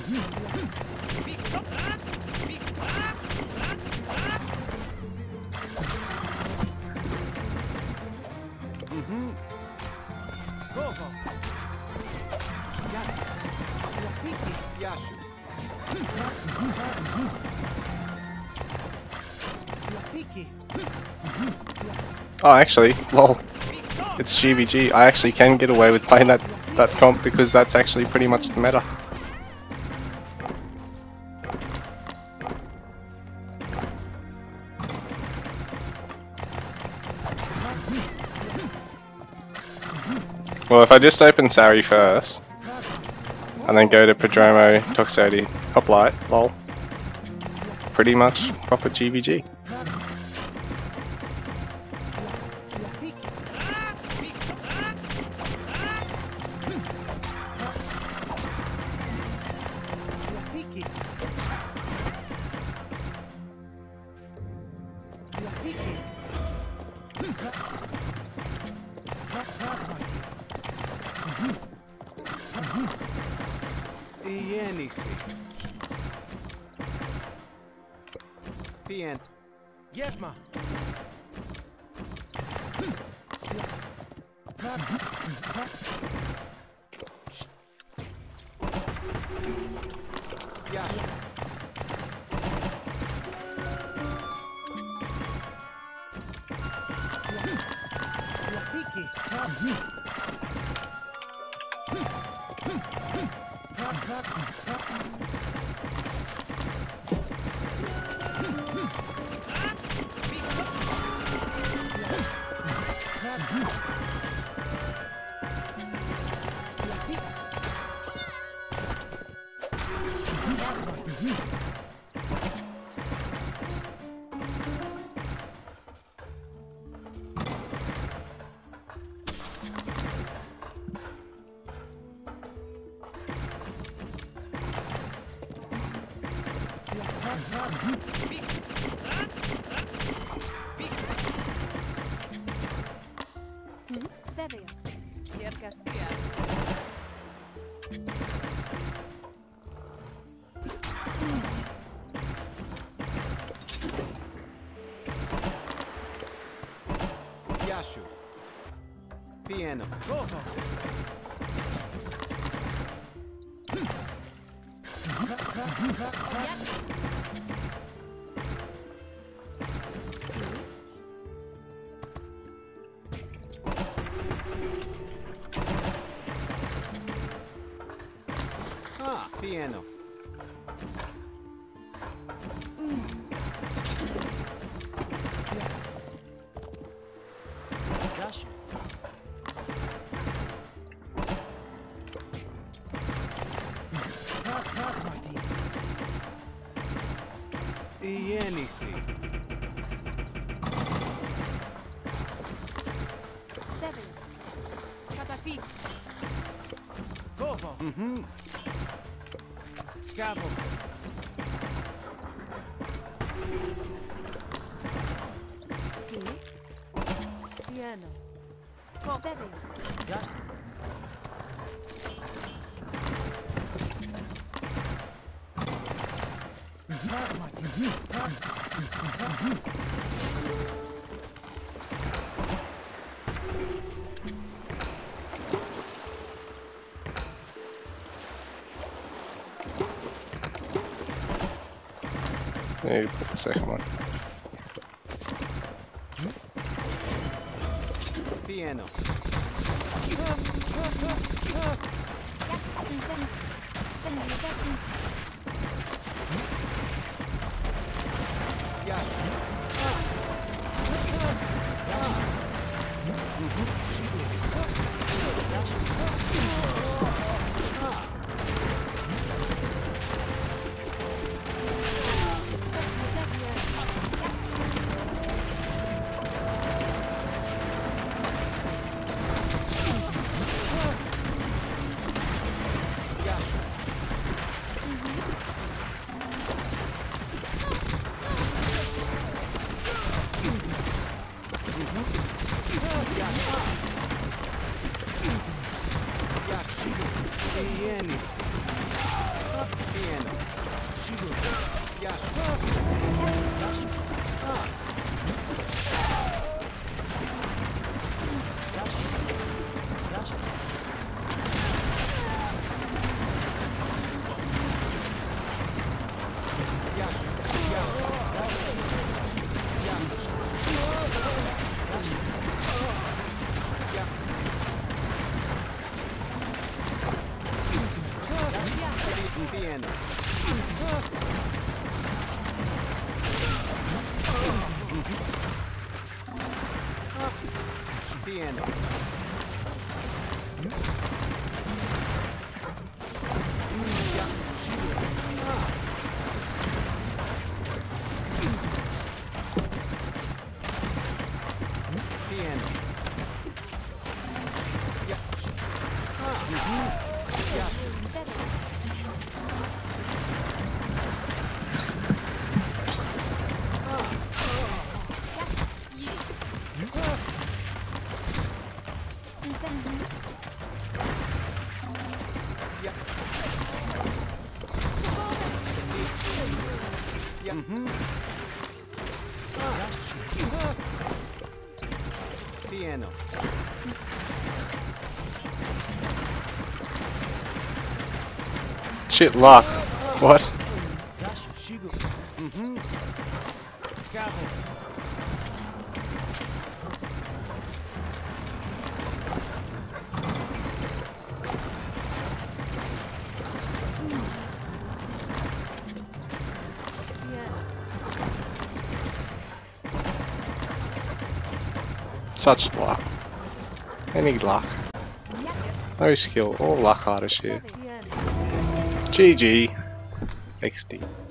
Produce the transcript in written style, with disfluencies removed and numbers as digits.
Oh, actually, lol. It's GVG. I actually can get away with playing that comp because that's actually pretty much the meta. Well, if I just open Sari first, and then go to Prodromo, Toxote, Hoplite, lol. Pretty much proper GVG. Bien. Yevma. Yashu. Piano. Gogo. Ah, piano. Yashu. Ienisi. Govo. Scavo. Piano. Cordevius. Ya. Maybe put the second one. Piano. Piano. Yashu. Piano. Piano. Piano. Piano. Shit luck. What? Scaffold. Such luck. Any luck. No skill, all luck artists here. Piano. GG. XD.